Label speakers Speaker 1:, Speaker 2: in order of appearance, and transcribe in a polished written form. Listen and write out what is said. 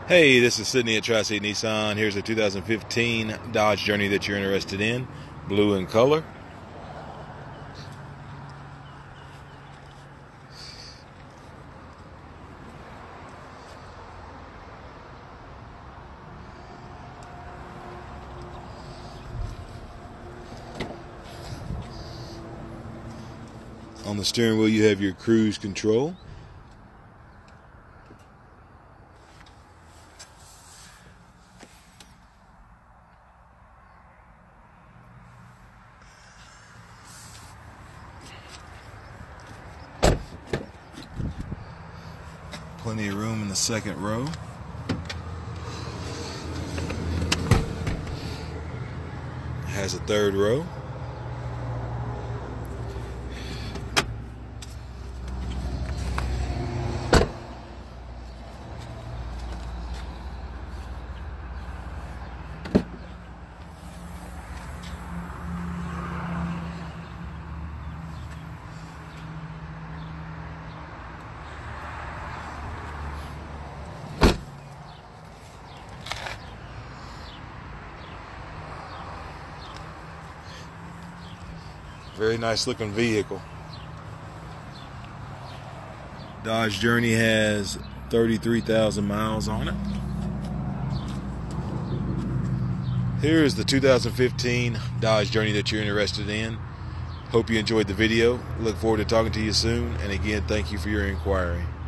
Speaker 1: Hey, this is Sydney at Tri-State Nissan. Here's a 2015 Dodge Journey that you're interested in, blue in color. On the steering wheel you have your cruise control. Plenty of room in the second row. Has a third row. Very nice looking vehicle. Dodge Journey has 33,000 miles on it. Here's the 2015 Dodge Journey that you're interested in. Hope you enjoyed the video. Look forward to talking to you soon. And again, thank you for your inquiry.